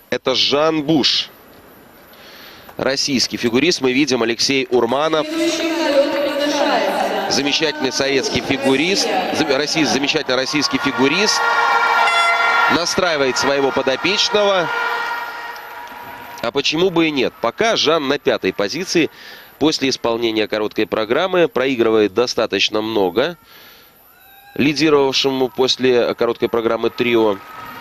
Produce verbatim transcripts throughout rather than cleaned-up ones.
Это Жан Буш. Российский фигурист. Мы видим Алексей Урманов. Замечательный советский фигурист. Российский, замечательный российский фигурист. Настраивает своего подопечного. А почему бы и нет? Пока Жан на пятой позиции. После исполнения короткой программы проигрывает достаточно много лидировавшему после короткой программы трио.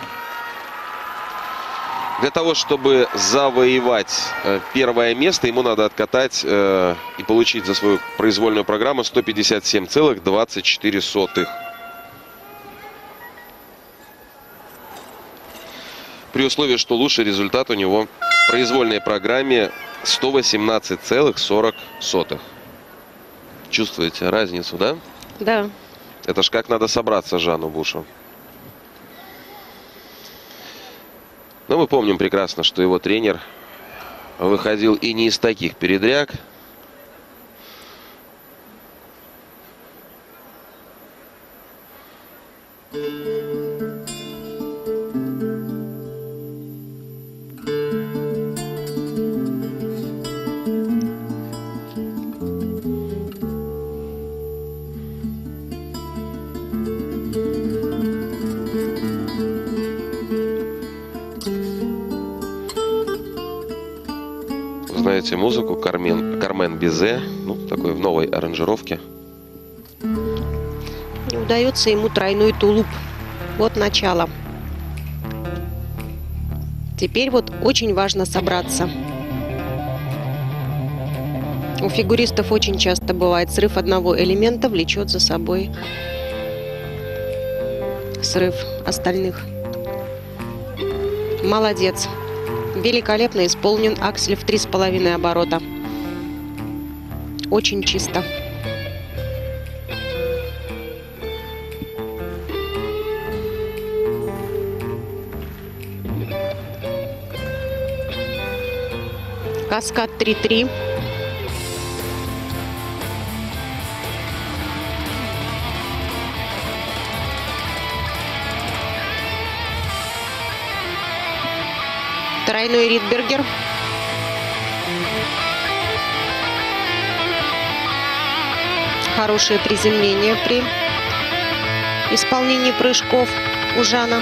Для того, чтобы завоевать первое место, ему надо откатать э, и получить за свою произвольную программу сто пятьдесят семь целых двадцать четыре сотых. При условии, что лучший результат у него в произвольной программе сто восемнадцать целых сорок сотых. Чувствуете разницу, да? Да. Это ж как надо собраться Жану Бушу. Но мы помним прекрасно, что его тренер выходил и не из таких передряг. Знаете музыку Кармен, Кармен Бизе, ну, такой в новой аранжировке. Не удается ему тройной тулуп. Вот начало. Теперь вот очень важно собраться. У фигуристов очень часто бывает срыв одного элемента влечет за собой срыв остальных. Молодец. Великолепно исполнен аксель в три с половиной оборота. Очень чисто. Каскад три-три. Тройной Ридбергер. Хорошее приземление при исполнении прыжков у Жана.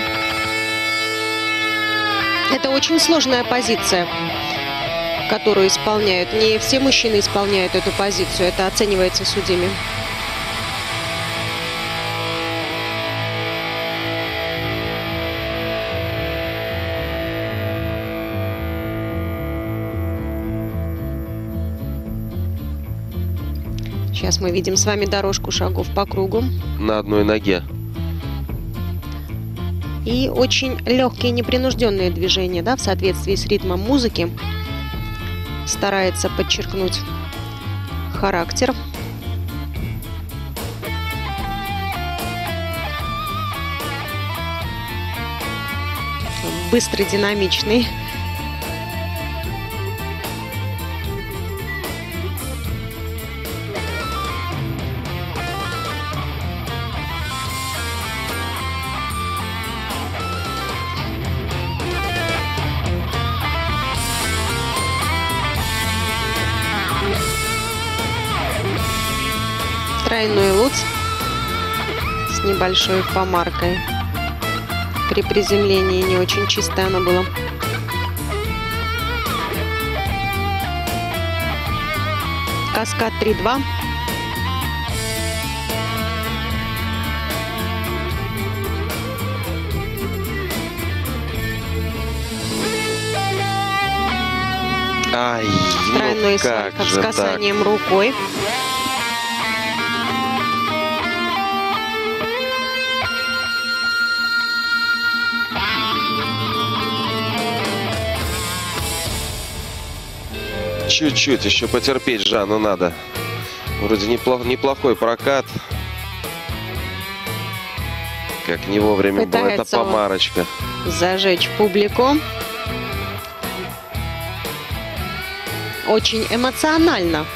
Это очень сложная позиция, которую исполняют. Не все мужчины исполняют эту позицию. Это оценивается судьями. Сейчас мы видим с вами дорожку шагов по кругу. На одной ноге. И очень легкие, непринужденные движения, да, в соответствии с ритмом музыки. Старается подчеркнуть характер. Быстрый, динамичный. Тройной луц с небольшой помаркой. При приземлении не очень чистое оно было. Каскад три-два. Ай, тройной ну как сальхов же с касанием так? рукой. Чуть-чуть еще потерпеть Жану надо. Вроде неплох, неплохой прокат. Как не вовремя была эта помарочка. Зажечь публику. Очень эмоционально.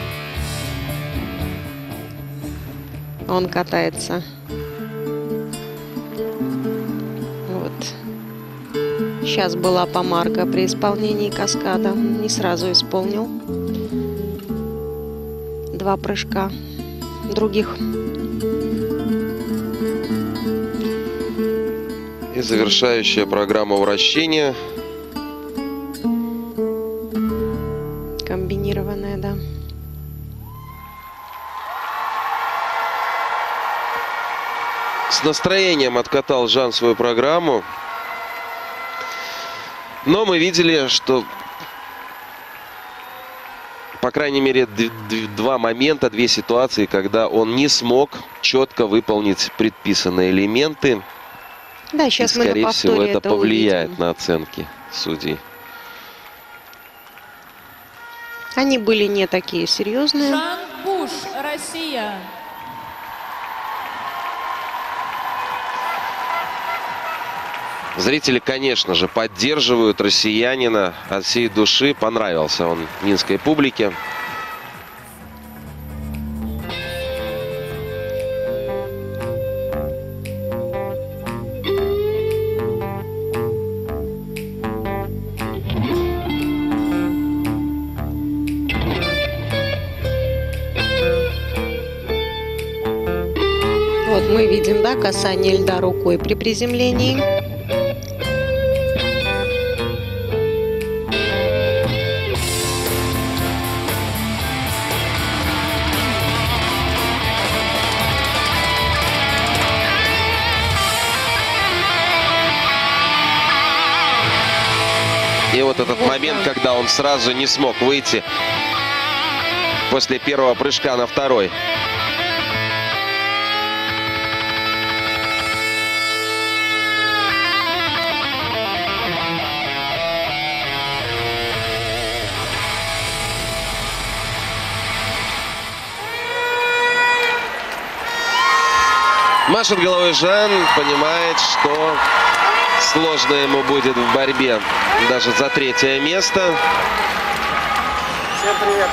Он катается. Вот. Сейчас была помарка при исполнении каскада. Не сразу исполнил. Два прыжка других. И завершающая программа вращения. Комбинированная, да. С настроением откатал Жан свою программу. Но мы видели, что, по крайней мере, два момента, две ситуации, когда он не смог четко выполнить предписанные элементы. Да, сейчас и, мы скорее на всего, повторе это это повлияет увидим. на оценки судей. Они были не такие серьезные. Жан Буш, Россия. Зрители, конечно же, поддерживают россиянина от всей души. Понравился он минской публике. Вот мы видим, да, касание льда рукой при приземлении. И вот этот Вот момент, он. когда он сразу не смог выйти после первого прыжка на второй. Машет головой Жан, понимает, что сложно ему будет в борьбе даже за третье место. Всем привет.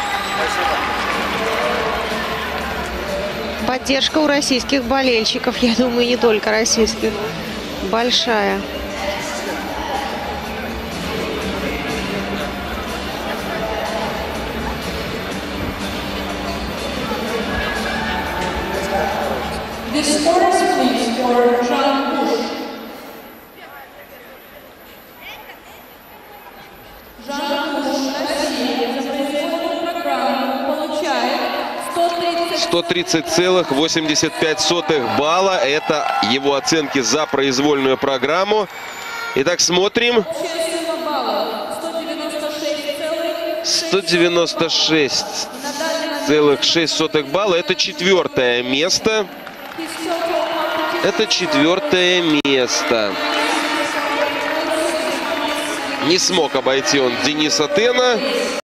Спасибо. Поддержка у российских болельщиков, я думаю, не только российских, большая. The scores, please, for Жан Буш. Жан Буш, Россия, за произвольную программу получает сто тридцать целых восемьдесят пять сотых балла. Это его оценки за произвольную программу. Итак, смотрим. сто девяносто шесть целых шесть сотых балла. Это четвертое место. Это четвертое место. Не смог обойти он Дениса Тена.